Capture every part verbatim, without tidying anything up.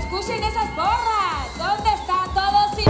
Escuchen esas porras. ¿Dónde está todo sin...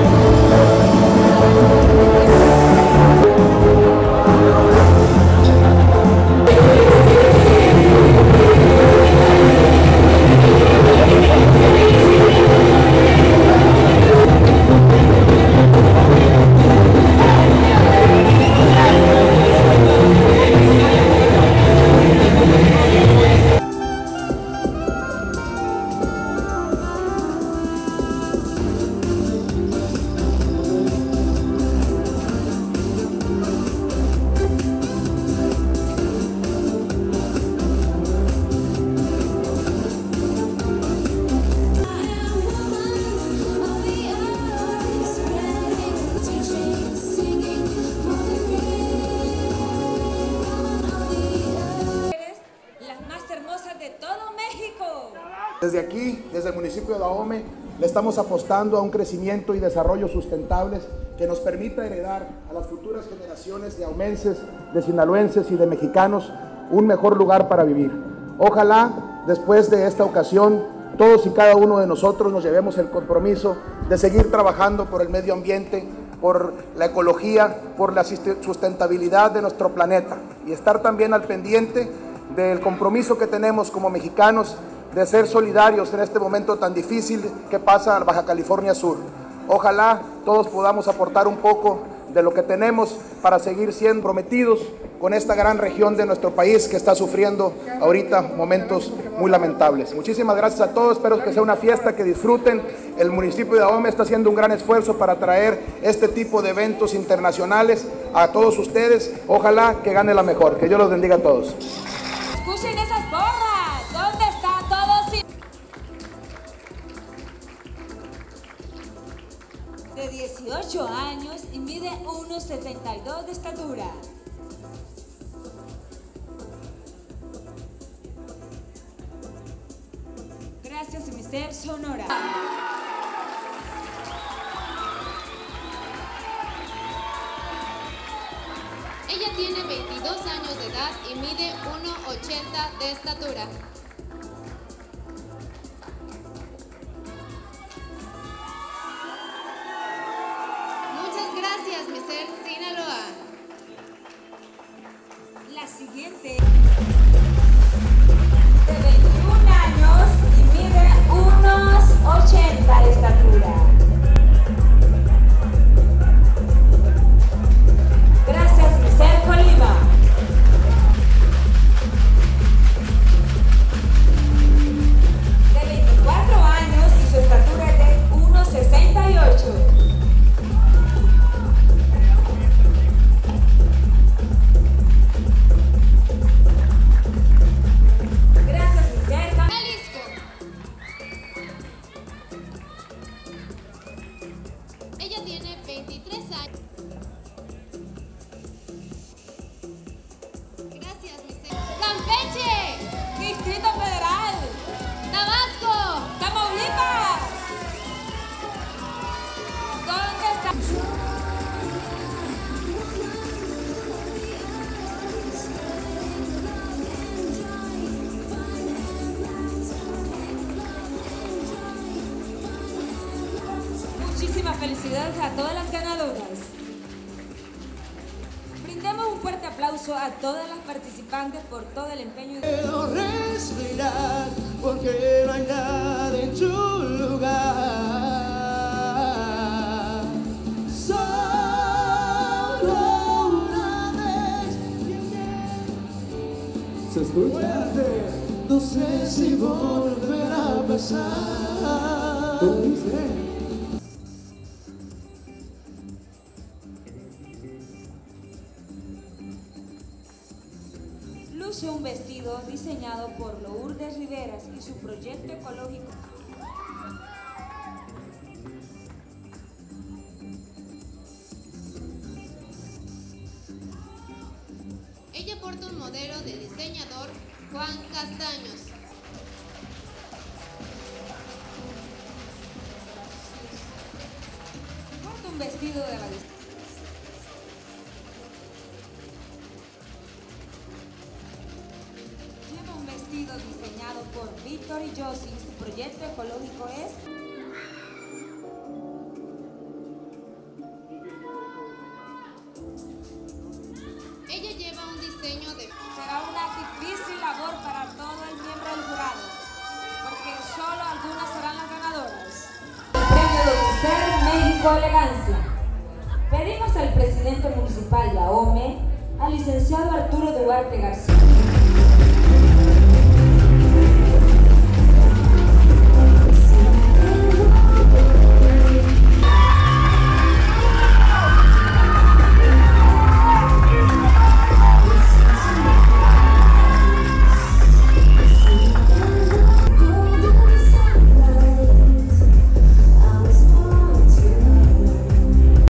Desde aquí, desde el municipio de Dahomey, le estamos apostando a un crecimiento y desarrollo sustentables que nos permita heredar a las futuras generaciones de dahomenses, de sinaloenses y de mexicanos un mejor lugar para vivir. Ojalá, después de esta ocasión, todos y cada uno de nosotros nos llevemos el compromiso de seguir trabajando por el medio ambiente, por la ecología, por la sustentabilidad de nuestro planeta y estar también al pendiente del compromiso que tenemos como mexicanos de ser solidarios en este momento tan difícil que pasa en Baja California Sur. Ojalá todos podamos aportar un poco de lo que tenemos para seguir siendo comprometidos con esta gran región de nuestro país que está sufriendo ahorita momentos muy lamentables. Muchísimas gracias a todos, espero que sea una fiesta que disfruten. El municipio de Dahomey está haciendo un gran esfuerzo para traer este tipo de eventos internacionales a todos ustedes. Ojalá que gane la mejor, que Dios los bendiga a todos. Escuchen esas porras. ¿Dónde está todo sin... De dieciocho años y mide uno setenta y dos de estatura. Gracias, mister Sonora. Ella tiene veintidós años de edad y mide uno ochenta de estatura. Muchas gracias, mister Sinaloa. La siguiente, de veintiún años y mide unos ochenta de estatura. Gracias, mister Colima. De veinticuatro años y su estatura es de uno sesenta y ocho. Ella tiene veintitrés años. Gracias, mister Campeche, Distrito Federal, Tabasco, Tamaulipas. ¿Dónde está? Muchísimas felicidades a todas las ganadoras. Brindemos un fuerte aplauso a todas las participantes por todo el empeño. Quiero respirar porque no hay nada en tu lugar. Solo una vez. Se escucha. No sé si volverá a pasar. ¿Qué dice? Luce un vestido diseñado por Lourdes Riveras y su proyecto ecológico. Ella porta un modelo del diseñador Juan Castaños. Porta un vestido de la Lleva un vestido diseñado por Víctor y Josie. Su proyecto ecológico es su elegancia, pedimos al presidente municipal de Ahome, al licenciado Arturo Duarte García,